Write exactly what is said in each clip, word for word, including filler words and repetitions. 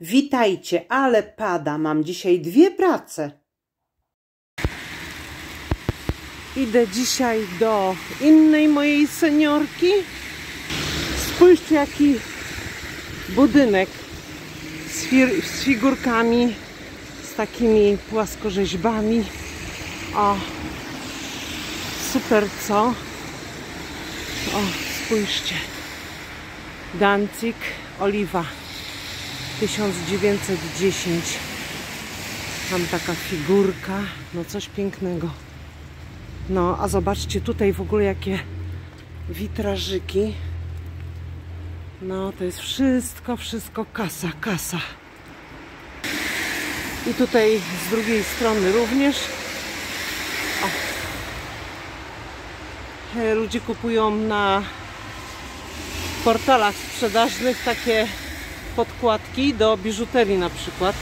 Witajcie, ale pada. Mam dzisiaj dwie prace. Idę dzisiaj do innej mojej seniorki. Spójrzcie, jaki budynek z, fir z figurkami, z takimi płaskorzeźbami. O, super, co? O, spójrzcie. Danzig, Oliwa, tysiąc dziewięćset dziesięć. Tam taka figurka, no coś pięknego. No, a zobaczcie tutaj w ogóle jakie witrażyki. No, to jest wszystko, wszystko kasa, kasa. I tutaj z drugiej strony również. O. Ludzie kupują na portalach sprzedażnych takie podkładki do biżuterii na przykład.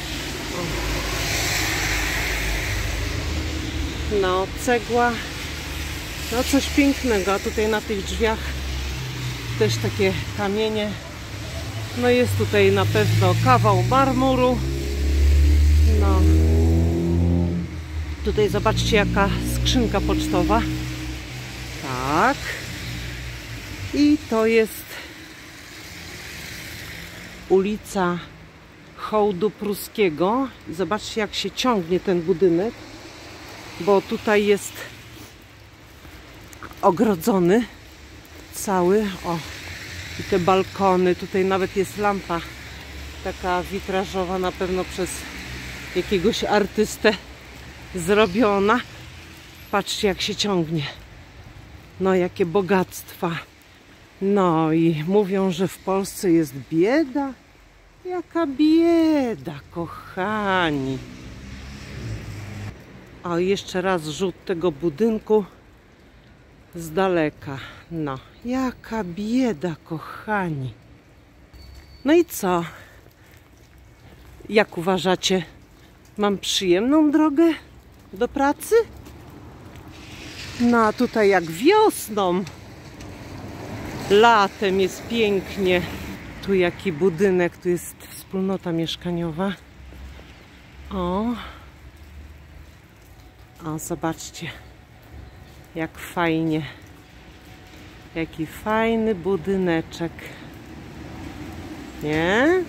No, cegła. No, coś pięknego. A tutaj na tych drzwiach też takie kamienie. No, jest tutaj na pewno kawał marmuru. No. Tutaj zobaczcie, jaka skrzynka pocztowa. Tak. I to jest ulica Hołdu Pruskiego. I zobaczcie, jak się ciągnie ten budynek, bo tutaj jest ogrodzony cały. O, i te balkony. Tutaj nawet jest lampa taka witrażowa, na pewno przez jakiegoś artystę zrobiona. Patrzcie, jak się ciągnie. No, jakie bogactwa. No i mówią, że w Polsce jest bieda. Jaka bieda, kochani. O, jeszcze raz rzut tego budynku z daleka. No, jaka bieda, kochani. No i co? Jak uważacie? Mam przyjemną drogę do pracy? No, a tutaj jak wiosną. Latem jest pięknie. Tu jaki budynek, tu jest wspólnota mieszkaniowa. O. O, zobaczcie. Jak fajnie. Jaki fajny budyneczek. Nie?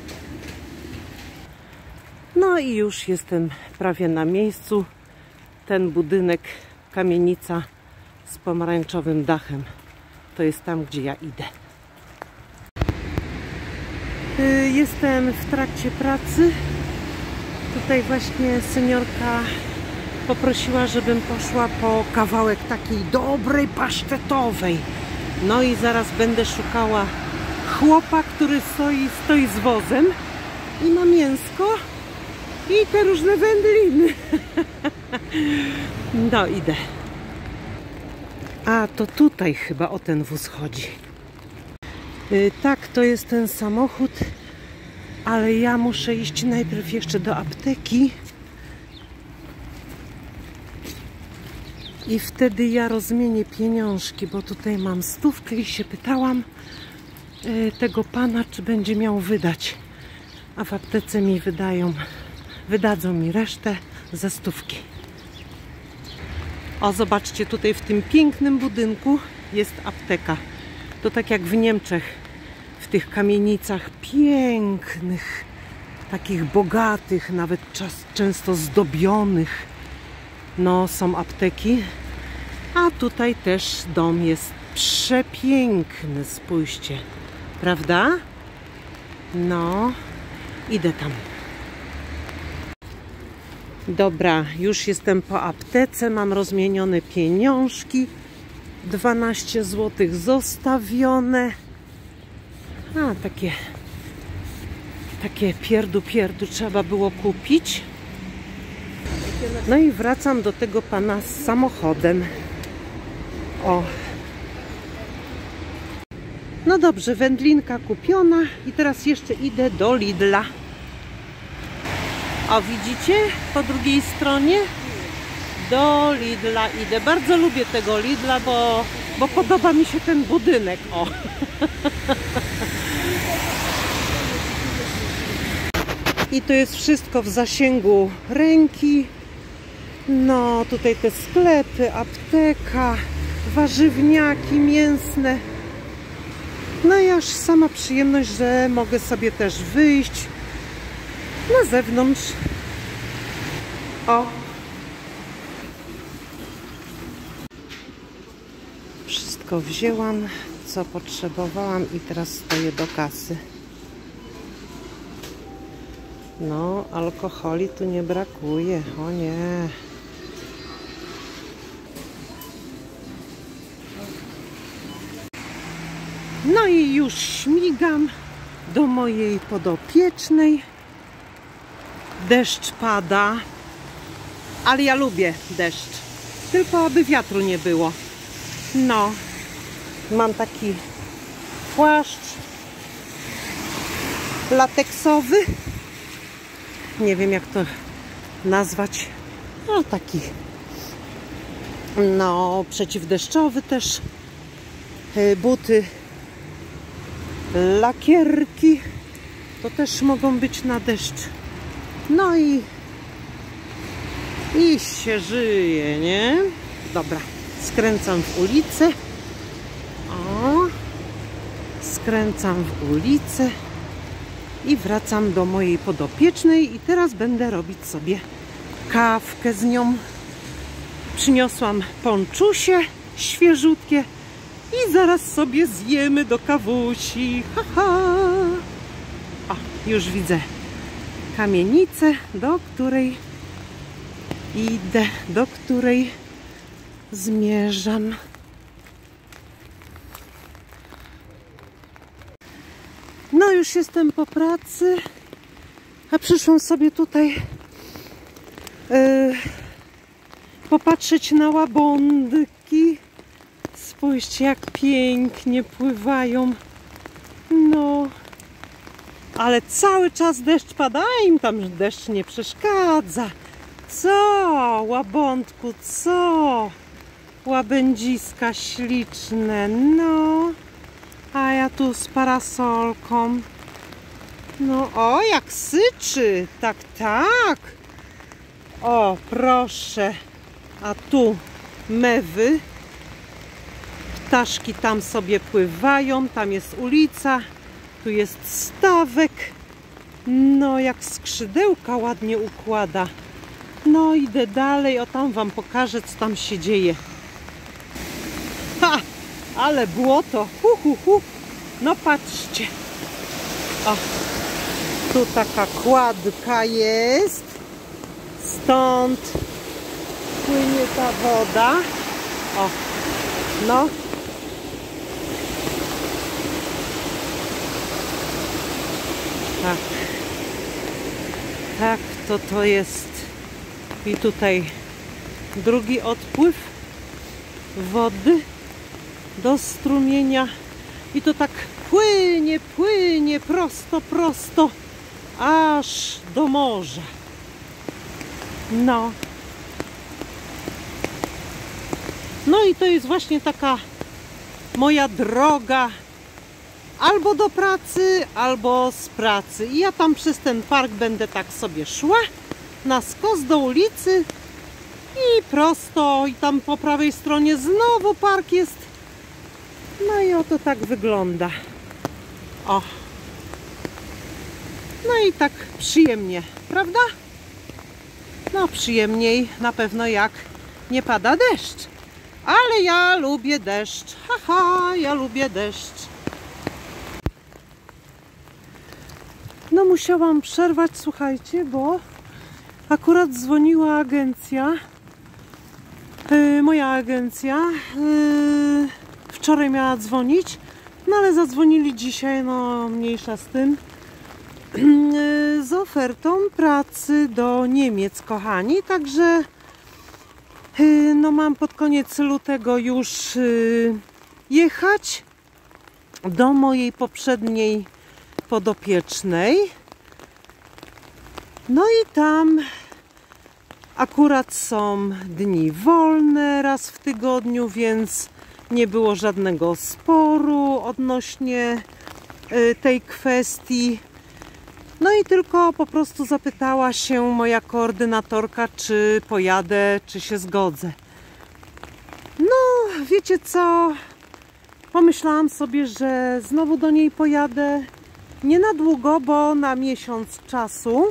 No i już jestem prawie na miejscu. Ten budynek, kamienica z pomarańczowym dachem. To jest tam, gdzie ja idę. Jestem w trakcie pracy. Tutaj właśnie seniorka poprosiła, żebym poszła po kawałek takiej dobrej pasztetowej. No i zaraz będę szukała chłopa, który stoi, stoi z wozem i ma mięsko i te różne wędliny. No, idę. A, to tutaj chyba o ten wóz chodzi. Yy, tak, to jest ten samochód, ale ja muszę iść najpierw jeszcze do apteki. I wtedy ja rozmienię pieniążki, bo tutaj mam stówkę i się pytałam yy, tego pana, czy będzie miał wydać. A w aptece mi wydają, wydadzą mi resztę ze stówki. O, zobaczcie, tutaj w tym pięknym budynku jest apteka. To tak jak w Niemczech, w tych kamienicach pięknych, takich bogatych, nawet czas, często zdobionych. No, są apteki. A tutaj też dom jest przepiękny, spójrzcie. Prawda? No, idę tam. Dobra, już jestem po aptece, mam rozmienione pieniążki, dwanaście złotych zostawione. A, takie, takie pierdu pierdu trzeba było kupić. No i wracam do tego pana z samochodem. O. No dobrze, wędlinka kupiona i teraz jeszcze idę do Lidla. O, widzicie? Po drugiej stronie do Lidla idę. Bardzo lubię tego Lidla, bo, bo podoba mi się ten budynek. O. I to jest wszystko w zasięgu ręki. No, tutaj te sklepy, apteka, warzywniaki mięsne. No i aż sama przyjemność, że mogę sobie też wyjść na zewnątrz. O! Wszystko wzięłam, co potrzebowałam i teraz stoję do kasy. No, alkoholi tu nie brakuje, o nie. No i już śmigam do mojej podopiecznej. Deszcz pada, ale ja lubię deszcz, tylko aby wiatru nie było. No, mam taki płaszcz lateksowy. Nie wiem, jak to nazwać. No, taki no, przeciwdeszczowy też. Buty, lakierki. To też mogą być na deszcz. No i i się żyje, nie? Dobra, skręcam w ulicę. O, skręcam w ulicę i wracam do mojej podopiecznej i teraz będę robić sobie kawkę z nią. Przyniosłam ponczusie świeżutkie i zaraz sobie zjemy do kawusi. Haha. O, już widzę kamienicę, do której idę, do której zmierzam. No, już jestem po pracy, a przyszłam sobie tutaj yy, popatrzeć na łabądki. Spójrzcie, jak pięknie pływają. No, ale cały czas deszcz pada, a im tam deszcz nie przeszkadza. Co, łabądku, co? Łabędziska śliczne, no. A ja tu z parasolką. No, o, jak syczy. Tak, tak. O, proszę. A tu mewy. Ptaszki tam sobie pływają. Tam jest ulica. Tu jest stawek. No, jak skrzydełka ładnie układa. No, idę dalej. O, tam wam pokażę, co tam się dzieje. Ha! Ale błoto. Hu, hu, hu. No, patrzcie. O, tu taka kładka jest. Stąd płynie ta woda. O, no. Tak. Tak, to to jest. I tutaj drugi odpływ wody do strumienia. I to tak płynie, płynie prosto, prosto, aż do morza. No. No i to jest właśnie taka moja droga albo do pracy, albo z pracy. I ja tam przez ten park będę tak sobie szła na skos do ulicy i prosto. I tam po prawej stronie znowu park jest. No i oto tak wygląda. O. No i tak przyjemnie, prawda? No, przyjemniej na pewno, jak nie pada deszcz. Ale ja lubię deszcz. Haha, ja lubię deszcz. No, musiałam przerwać, słuchajcie, bo akurat dzwoniła agencja. Yy, moja agencja. Yy, wczoraj miała dzwonić, no ale zadzwonili dzisiaj, no mniejsza z tym. Yy, z ofertą pracy do Niemiec, kochani. Także yy, no mam pod koniec lutego już yy, jechać do mojej poprzedniej podopiecznej. No i tam akurat są dni wolne raz w tygodniu, więc nie było żadnego sporu odnośnie tej kwestii. No i tylko po prostu zapytała się moja koordynatorka, czy pojadę, czy się zgodzę. No, wiecie co? Pomyślałam sobie, że znowu do niej pojadę. Nie na długo, bo na miesiąc czasu.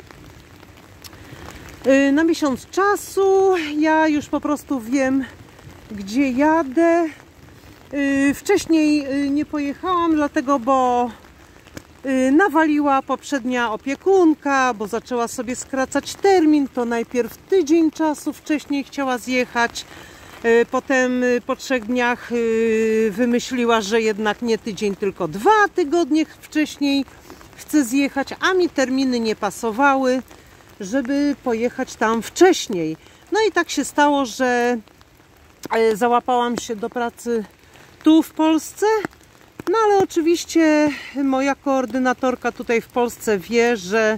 Na miesiąc czasu ja już po prostu wiem, gdzie jadę. Wcześniej nie pojechałam, dlatego, bo nawaliła poprzednia opiekunka, bo zaczęła sobie skracać termin. To najpierw tydzień czasu wcześniej chciała zjechać. Potem po trzech dniach wymyśliła, że jednak nie tydzień, tylko dwa tygodnie wcześniej chce zjechać, a mi terminy nie pasowały, żeby pojechać tam wcześniej. No i tak się stało, że załapałam się do pracy tu w Polsce. No ale oczywiście moja koordynatorka tutaj w Polsce wie, że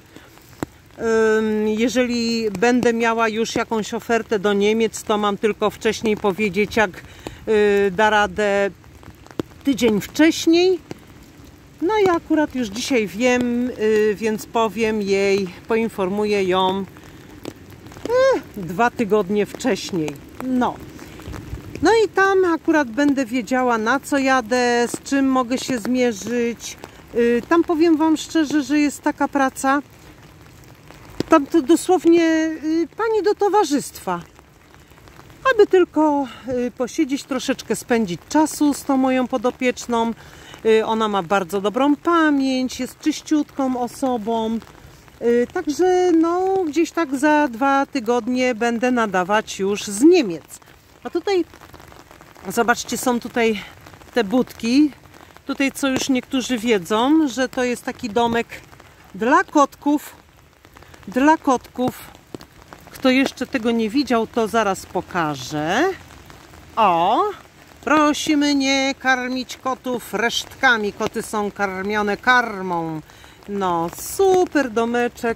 jeżeli będę miała już jakąś ofertę do Niemiec, to mam tylko wcześniej powiedzieć, jak da radę tydzień wcześniej. No i akurat już dzisiaj wiem, więc powiem jej, poinformuję ją eh, dwa tygodnie wcześniej. No. No i tam akurat będę wiedziała, na co jadę, z czym mogę się zmierzyć. Tam powiem wam szczerze, że jest taka praca, tam to dosłownie pani do towarzystwa, aby tylko posiedzieć, troszeczkę spędzić czasu z tą moją podopieczną. Ona ma bardzo dobrą pamięć, jest czyściutką osobą. Także no, gdzieś tak za dwa tygodnie będę nadawać już z Niemiec. A tutaj, zobaczcie, są tutaj te budki. Tutaj, co już niektórzy wiedzą, że to jest taki domek dla kotków. Dla kotków. Kto jeszcze tego nie widział, to zaraz pokażę. O! Prosimy nie karmić kotów resztkami. Koty są karmione karmą. No, super domeczek.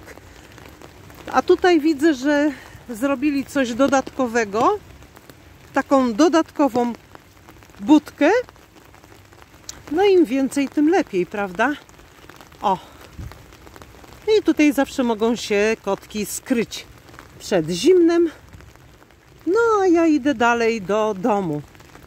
A tutaj widzę, że zrobili coś dodatkowego. Taką dodatkową budkę. No im więcej, tym lepiej, prawda? O! I tutaj zawsze mogą się kotki skryć przed zimnem. No, a ja idę dalej do domu.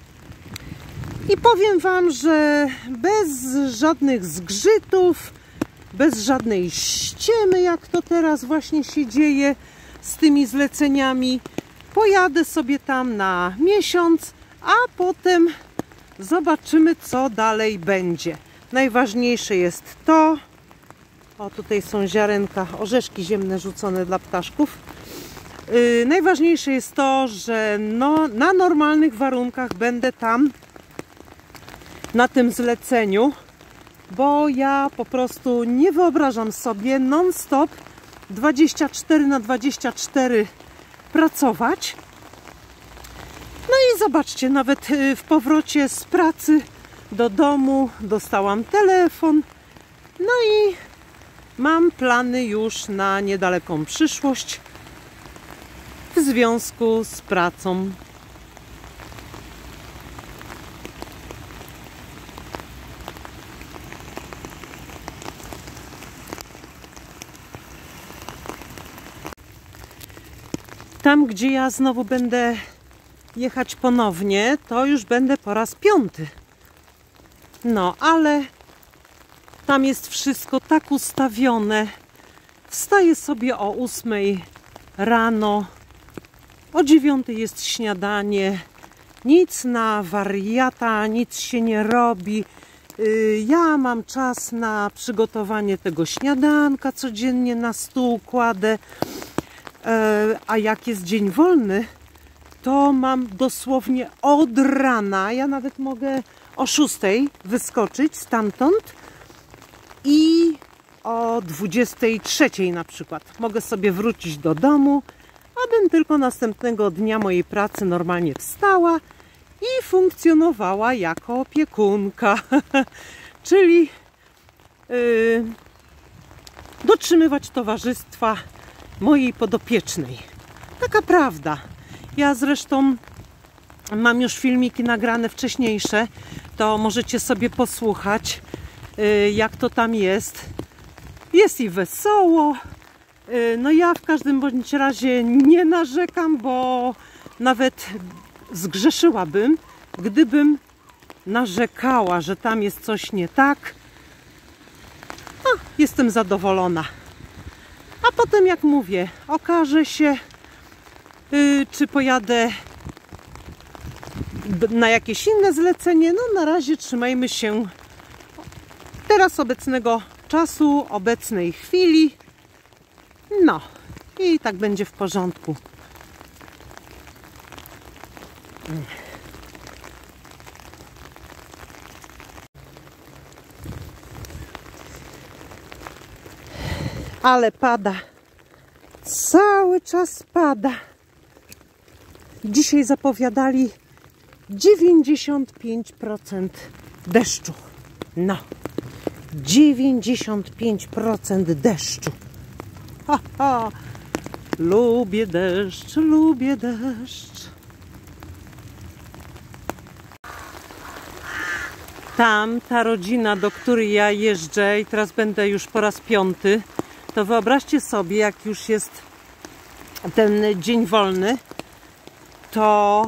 I powiem wam, że bez żadnych zgrzytów, bez żadnej ściemy, jak to teraz właśnie się dzieje z tymi zleceniami, pojadę sobie tam na miesiąc, a potem zobaczymy, co dalej będzie. Najważniejsze jest to, o tutaj są ziarenka, orzeszki ziemne rzucone dla ptaszków. Yy, najważniejsze jest to, że no, na normalnych warunkach będę tam na tym zleceniu, bo ja po prostu nie wyobrażam sobie non-stop dwadzieścia cztery na dwadzieścia cztery pracować. No i zobaczcie, nawet w powrocie z pracy do domu dostałam telefon. No i mam plany już na niedaleką przyszłość w związku z pracą. Tam, gdzie ja znowu będę jechać ponownie, to już będę po raz piąty. No, ale tam jest wszystko tak ustawione. Wstaję sobie o ósmej rano, o dziewiątej jest śniadanie, nic na wariata, nic się nie robi. Ja mam czas na przygotowanie tego śniadanka, codziennie na stół kładę. A jak jest dzień wolny, to mam dosłownie od rana, ja nawet mogę o szóstej wyskoczyć stamtąd i o dwudziestej trzeciej na przykład mogę sobie wrócić do domu, abym tylko następnego dnia mojej pracy normalnie wstała i funkcjonowała jako opiekunka. Czyli yy, dotrzymywać towarzystwa mojej podopiecznej. Taka prawda. Ja zresztą mam już filmiki nagrane wcześniejsze, to możecie sobie posłuchać, jak to tam jest. Jest i wesoło. No ja w każdym bądź razie nie narzekam, bo nawet zgrzeszyłabym, gdybym narzekała, że tam jest coś nie tak. No, jestem zadowolona. A potem, jak mówię, okaże się, yy, czy pojadę na jakieś inne zlecenie. No na razie trzymajmy się teraz obecnego czasu, obecnej chwili. No i tak będzie w porządku. Ale pada. Cały czas pada. Dzisiaj zapowiadali dziewięćdziesiąt pięć procent deszczu. No. dziewięćdziesiąt pięć procent deszczu. Ha, ha. Lubię deszcz, lubię deszcz. Tam ta rodzina, do której ja jeżdżę i teraz będę już po raz piąty, to wyobraźcie sobie, jak już jest ten dzień wolny, to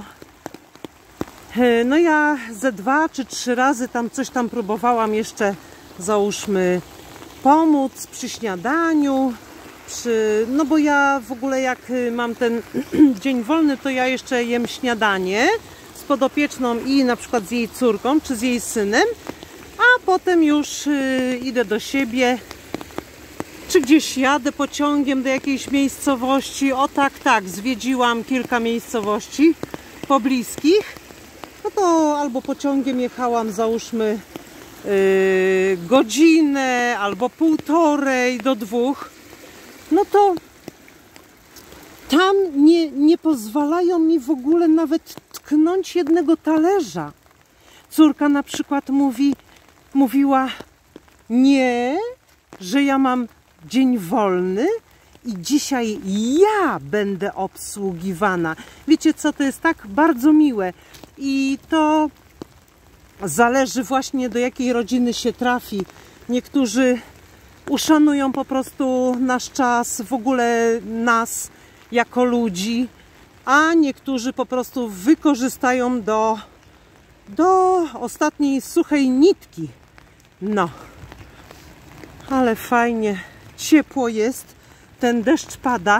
no ja ze dwa czy trzy razy tam coś tam próbowałam jeszcze, załóżmy, pomóc przy śniadaniu, przy, no bo ja w ogóle jak mam ten dzień wolny, to ja jeszcze jem śniadanie z podopieczną i na przykład z jej córką, czy z jej synem, a potem już y, idę do siebie, czy gdzieś jadę pociągiem do jakiejś miejscowości. O tak, tak, zwiedziłam kilka miejscowości pobliskich. No to albo pociągiem jechałam, załóżmy, yy, godzinę, albo półtorej do dwóch. No to tam nie, nie pozwalają mi w ogóle nawet tknąć jednego talerza. Córka na przykład mówi, mówiła, nie, że ja mam dzień wolny i dzisiaj ja będę obsługiwana. Wiecie co, to jest tak bardzo miłe i to zależy właśnie, do jakiej rodziny się trafi. Niektórzy uszanują po prostu nasz czas, w ogóle nas jako ludzi, a niektórzy po prostu wykorzystają do, do ostatniej suchej nitki. No, ale fajnie, ciepło jest, ten deszcz pada,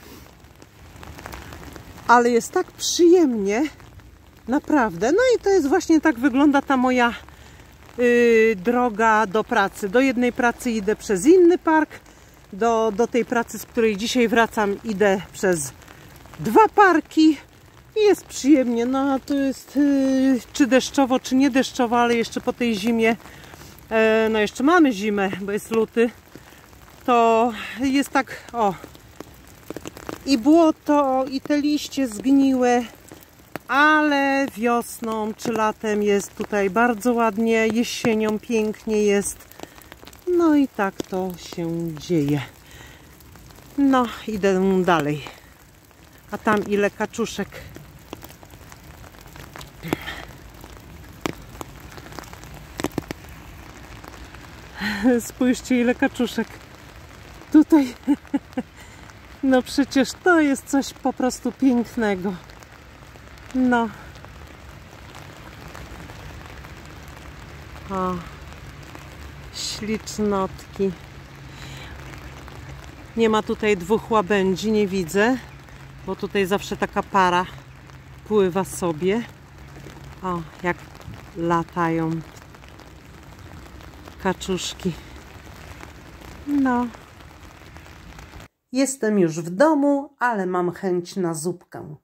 ale jest tak przyjemnie, naprawdę. No i to jest właśnie, tak wygląda ta moja yy, droga do pracy. Do jednej pracy idę przez inny park, do, do tej pracy, z której dzisiaj wracam, idę przez dwa parki i jest przyjemnie. No a to jest yy, czy deszczowo, czy nie deszczowo, ale jeszcze po tej zimie, yy, no jeszcze mamy zimę, bo jest luty, to jest tak, o, i błoto, i te liście zgniłe, ale wiosną czy latem jest tutaj bardzo ładnie, jesienią pięknie jest. No i tak to się dzieje. No, idę dalej. A tam ile kaczuszek. Spójrzcie, ile kaczuszek. Tutaj. No przecież to jest coś po prostu pięknego. No. O. Ślicznotki. Nie ma tutaj dwóch łabędzi, nie widzę, bo tutaj zawsze taka para pływa sobie. O, jak latają kaczuszki. No. Jestem już w domu, ale mam chęć na zupkę.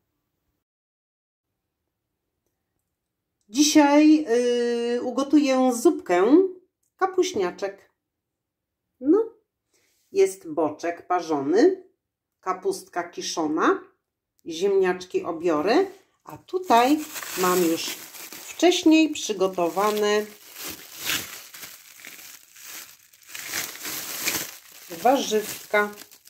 Dzisiaj yy, ugotuję zupkę kapuśniaczek. No, jest boczek parzony, kapustka kiszona, ziemniaczki obiory, a tutaj mam już wcześniej przygotowane warzywka,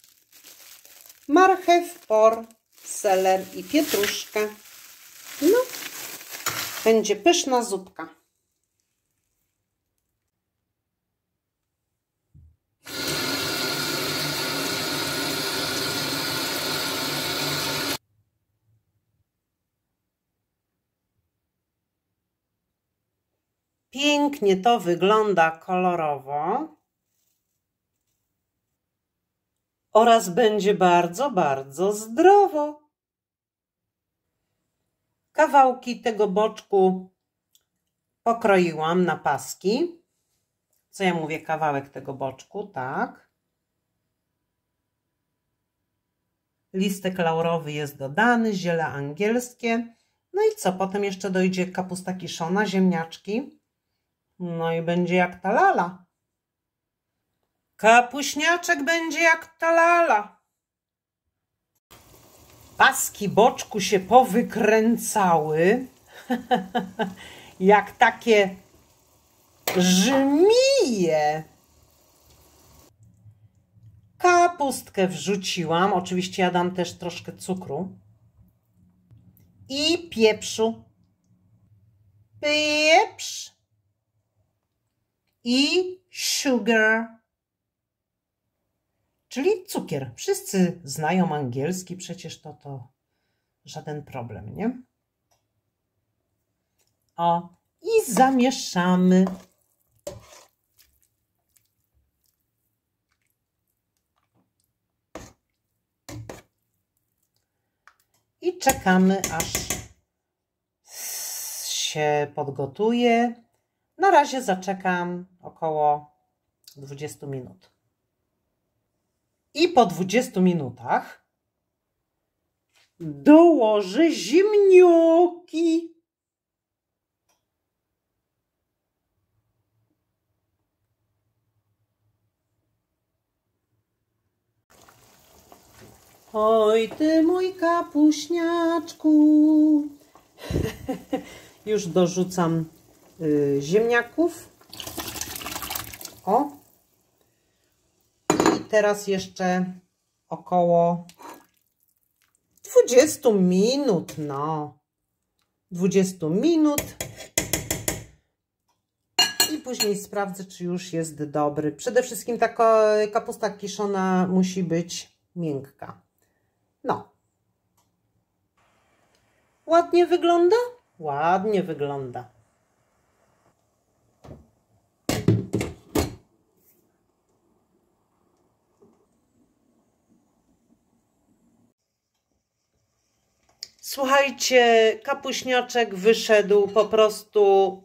marchew, por, seler i pietruszkę. No, będzie pyszna zupka. Pięknie to wygląda kolorowo oraz będzie bardzo, bardzo zdrowo. Kawałki tego boczku pokroiłam na paski. Co ja mówię, kawałek tego boczku, tak. Listek laurowy jest dodany, ziele angielskie. No i co? Potem jeszcze dojdzie kapusta kiszona, ziemniaczki. No i będzie jak ta lala. Kapuśniaczek będzie jak ta lala. Paski boczku się powykręcały. Jak takie żmije. Kapustkę wrzuciłam. Oczywiście ja dam też troszkę cukru. I pieprzu. Pieprz. I sugar. Czyli cukier. Wszyscy znają angielski, przecież to to żaden problem, nie? O, i zamieszamy. I czekamy, aż się podgotuje. Na razie zaczekam około dwudziestu minut. I po dwudziestu minutach dołożę ziemnioki. Oj ty mój kapuśniaczku. Już dorzucam y, ziemniaków. O. I teraz jeszcze około dwudziestu minut, no. dwudziestu minut. I później sprawdzę, czy już jest dobry. Przede wszystkim taka kapusta kiszona musi być miękka. No. Ładnie wygląda? Ładnie wygląda. Słuchajcie, kapuśniaczek wyszedł po prostu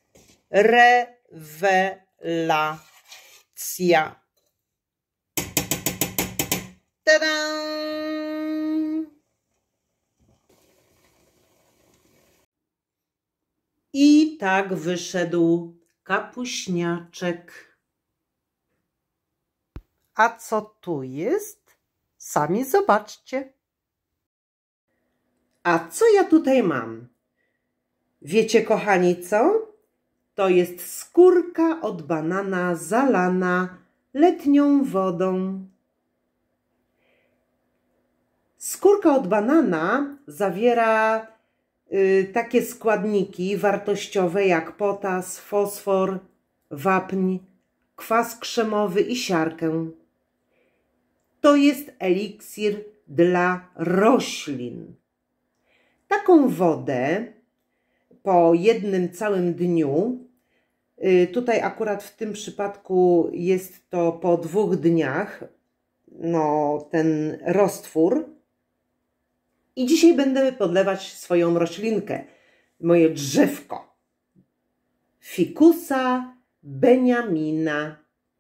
rewelacja. Tada! I tak wyszedł kapuśniaczek. A co tu jest? Sami zobaczcie. A co ja tutaj mam? Wiecie, kochani, co? To jest skórka od banana zalana letnią wodą. Skórka od banana zawiera y, takie składniki wartościowe jak potas, fosfor, wapń, kwas krzemowy i siarkę. To jest eliksir dla roślin. Taką wodę po jednym całym dniu, y, tutaj akurat w tym przypadku jest to po dwóch dniach, no ten roztwór. I dzisiaj będę podlewać swoją roślinkę, moje drzewko. Ficusa Beniamina.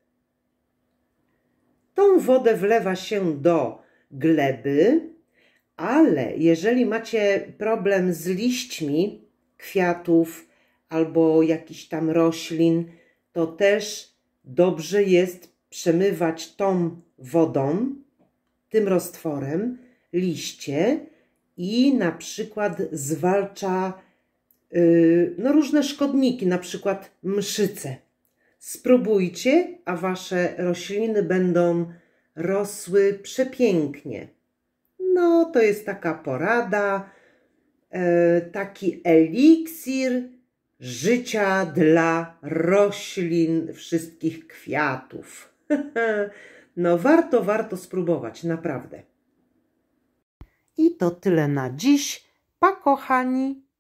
Tą wodę wlewa się do gleby, ale jeżeli macie problem z liśćmi kwiatów albo jakichś tam roślin, to też dobrze jest przemywać tą wodą, tym roztworem, liście i na przykład zwalcza yy, no, różne szkodniki, na przykład mszyce. Spróbujcie, a wasze rośliny będą rosły przepięknie. No, to jest taka porada, yy, taki eliksir życia dla roślin, wszystkich kwiatów. No, warto, warto spróbować, naprawdę. I to tyle na dziś. Pa, kochani!